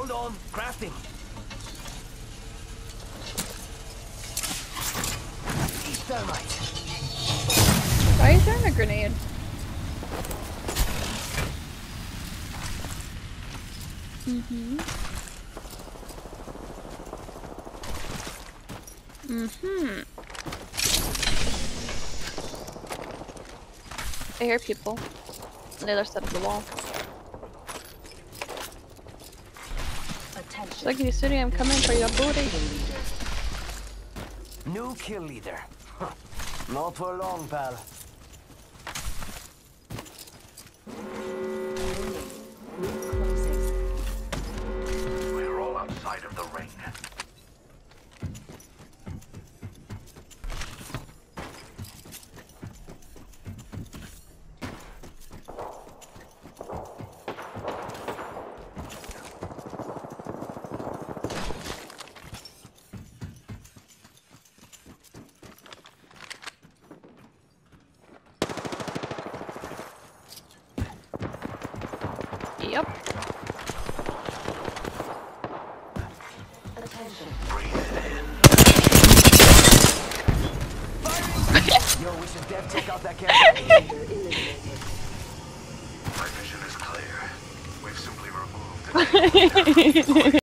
Hold on, crafting. Each thermite. Why is there a grenade? I hear people on the other side of the wall. Lucky City, I'm coming for your booty. New kill leader. Huh. Not for long, pal. We're all outside of the ring. Yep. Yo, we should check out that camera. My vision is clear. We've simply removed the